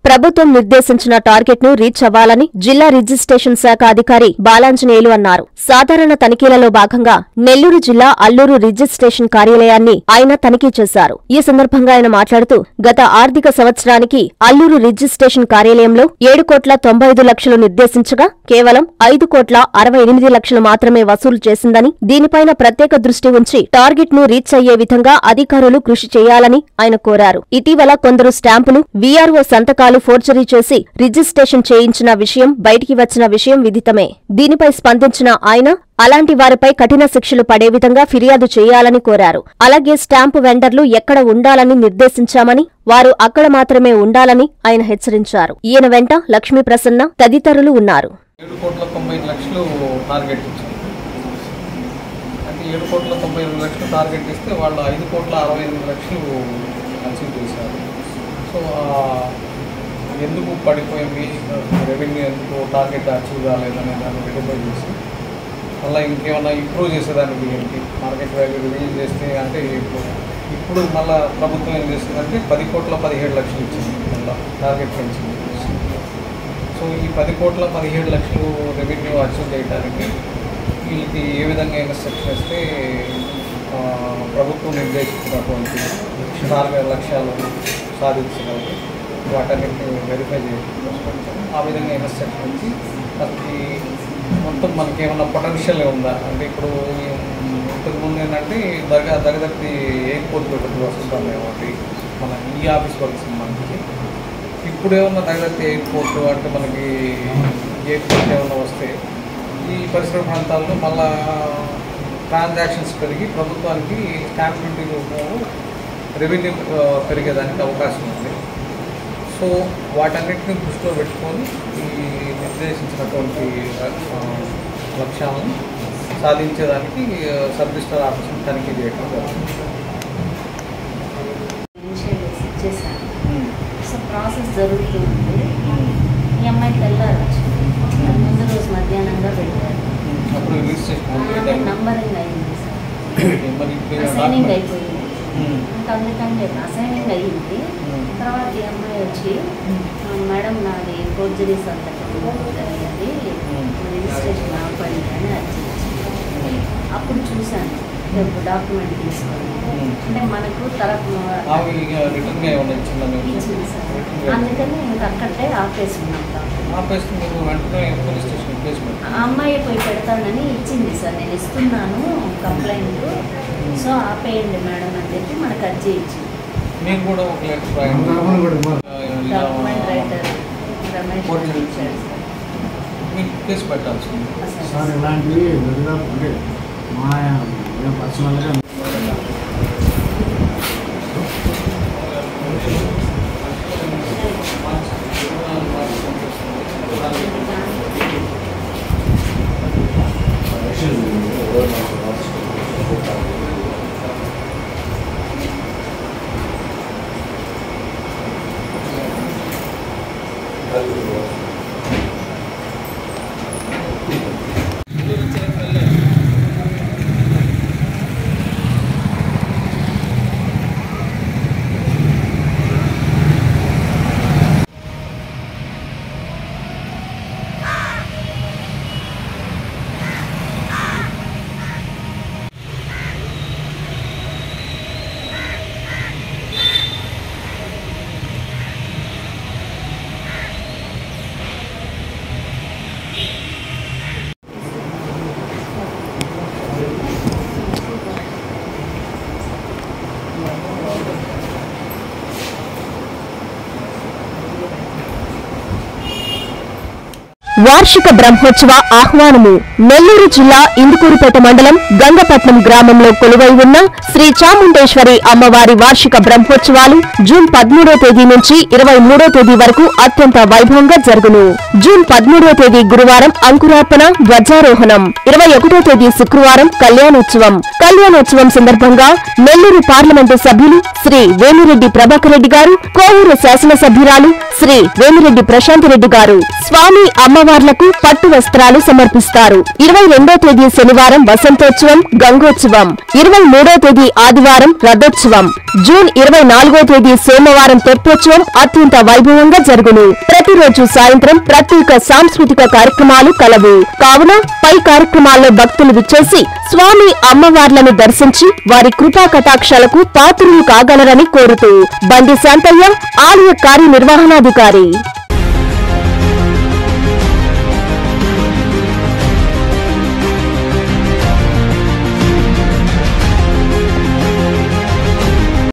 ప్రభుత్వం నిర్దేశించిన టార్గెట్ ను రీచ్ అవ్వాలని జిల్లా రిజిస్ట్రేషన్ శాఖ అధికారి బాలాంజనేయులు అన్నారు. సాధారణ తనిఖీలలో భాగంగా నెల్లూరు జిల్లా అల్లూరు రిజిస్ట్రేషన్ కార్యాలయాన్ని ఆయన తనిఖీ చేశారు. ఈ సందర్భంగా ఆయన మాట్లాడుతూ గత ఆర్థిక సంవత్సరానికి అల్లూరు రిజిస్ట్రేషన్ కార్యాలయంలో 7,95,00,000 నిర్దేశించగా కేవలం 5,68,00,000 మాత్రమే వసూలు చేసిందని, దీనిపైన ప్రత్యేక దృష్టి ఉంచి టార్గెట్ ను రీచ్ అయ్యే విధంగా అధికారులు కృషి చేయాలని ఆయన కోరారు. ఇటీవల కొందరు స్టాంపులు, వీఆర్ఓ సంతకాలు ఫోర్జరీ చేసి రిజిస్ట్రేషన్ చేయించిన విషయం బయటికి వచ్చిన విషయం విదితమే. దీనిపై స్పందించిన ఆయన అలాంటి వారిపై కఠిన శిక్షలు పడే విధంగా ఫిర్యాదు చేయాలని కోరారు. అలాగే స్టాంపు వెండర్లు ఎక్కడ ఉండాలని నిర్దేశించామని, వారు అక్కడ మాత్రమే ఉండాలని ఆయన హెచ్చరించారు. ఈయన వెంట లక్ష్మీ ప్రసన్న తదితరులు ఉన్నారు. 7,95,00,000 టార్గెట్ ఇచ్చారు. అంటే 7,95,00,000 టార్గెట్ ఇస్తే వాళ్ళు 5,68,00,000 అచీవ్ చేశారు. సో ఎందుకు పడిపోయింది, రెవెన్యూ ఎందుకు టార్గెట్ అచీవ్ కాలేదనే దాన్ని వెరిఫై చేసి మళ్ళీ ఇంకేమైనా ఇంప్రూవ్ చేసేదానికి ఏంటి, మార్కెట్ వాల్యూ రిలీజ్ చేస్తే అంటే ఇప్పుడు మళ్ళీ ప్రభుత్వం ఏం చేస్తుందంటే 10,17,00,000 ఇచ్చింది, మళ్ళీ టార్గెట్ పెంచింది. సో ఈ 10,17,00,000 రెవెన్యూ అచీవ్ చేయడానికి వీళ్ళకి ఏ విధంగా ఇన్స్ట్రక్షన్ ఇస్తే ప్రభుత్వం నిర్దేశించినటువంటి లక్ష్యాలు సాధించగలరు, వాటన్నిటిని వెరిఫై చేయడం, ఆ విధంగా ఇన్స్ట్రక్షన్ ఇచ్చి మనకి మొత్తం మనకి ఏమన్నా పొటెన్షియల్ ఉందా అంటే ఇప్పుడు ఇంతకుముందు ఏంటంటే దగ్గరది ఎయిర్పోర్ట్ ఒకటి వస్తుంటాం కాబట్టి మన ఈ ఆఫీస్ వర్క్స్ మనకి ఇప్పుడు ఏమన్నా దగ్గరది ఎయిర్పోర్ట్ అంటే మనకి ఎయిర్పోర్ట్ ఏమన్నా వస్తే ఈ పరిసర ప్రాంతాల్లో మళ్ళా ట్రాన్సాక్షన్స్ పెరిగి ప్రభుత్వానికి స్టాంప్ డ్యూటీ రూపంలో రెవెన్యూ పెరిగేదానికి అవకాశం ఉంది. సో వాటన్నిటిని దృష్టిలో పెట్టుకొని ఈ నిర్దేశించినటువంటి లక్ష్యాలను సాధించేదానికి సబ్ రిజిస్టర్ ఆఫీసును తనిఖీ చేయడం జరుగుతుంది. సో ప్రాసెస్ జరుగుతుంది. ఈ అమ్మాయి తెల్లారు ముందు రోజు మధ్యాహ్నంగా పెట్టారు. అప్పుడు రిజిస్ట్రేషన్ నంబరింగ్ అయింది సార్, అసైనింగ్ అయిపోయింది. ఇంకా అందుకని అసైనింగ్ అయ్యింది. తర్వాత ఈ అమ్మాయి వచ్చి మేడం నాది ఫోర్జరీ సంతకం జరిగింది, రిజిస్ట్రేషన్ ఆపండి అని అర్జీ. అప్పుడు చూశాను డాక్యుమెంట్ తీసుకొని, అంటే మనకు తరఫు ఇచ్చింది సార్. అందుకని ఇంకా అక్కడే ఆపేసుకున్నాం. ఆ అమ్మాయి పోయి పెడతానని ఇచ్చింది సార్, నేను ఇస్తున్నాను కంప్లైంట్, సో ఆపేయండి మేడం అని చెప్పి మనకు అర్జీ ఇచ్చింది. డాక్యుమెంట్ రైటర్ రమేష్ ఇచ్చారు సార్. ఇలాంటివి మా పర్సనల్గా వార్షిక బ్రహ్మోత్సవ ఆహ్వానము. నెల్లూరు జిల్లా ఇందుకూరుపేట మండలం గంగపట్నం గ్రామంలో కొలువై ఉన్న శ్రీ చాముండేశ్వరి అమ్మవారి వార్షిక బ్రహ్మోత్సవాలు జూన్ 13వ తేదీ నుంచి 23వ తేదీ వరకు అత్యంత వైభవంగా జరుగును. జూన్ 13వ తేదీ గురువారం అంకురార్పణ, ధ్వజారోహణం, 21వ తేదీ శుక్రవారం కళ్యాణోత్సవం. కళ్యాణోత్సవం సందర్భంగా నెల్లూరు పార్లమెంటు సభ్యులు శ్రీ వేమిరెడ్డి ప్రభాకర్ రెడ్డి గారు, కోవూరు శాసనసభ్యురాలు శ్రీ వేమిరెడ్డి ప్రశాంత్ రెడ్డి గారు, స్వామి అమ్మ అమ్మవార్లకు పట్టు వస్త్రాలు సమర్పిస్తారు. 22వ తేదీ శనివారం వసంతోత్సవం, గంగోత్సవం. 23వ తేదీ ఆదివారం రథోత్సవం. జూన్ 24వ తేదీ సోమవారం తెప్పోత్సవం అత్యంత వైభవంగా జరుగును. ప్రతిరోజు సాయంత్రం ప్రత్యేక సాంస్కృతిక కార్యక్రమాలు కలవు. కావున పై కార్యక్రమాల్లో భక్తులు విచ్చేసి స్వామి అమ్మవార్లను దర్శించి వారి కృపా కటాక్షాలకు పాత్రులు కాగలరని కోరుతూ బండి శాంతయ్య, ఆలయ కార్యనిర్వహణాధికారి.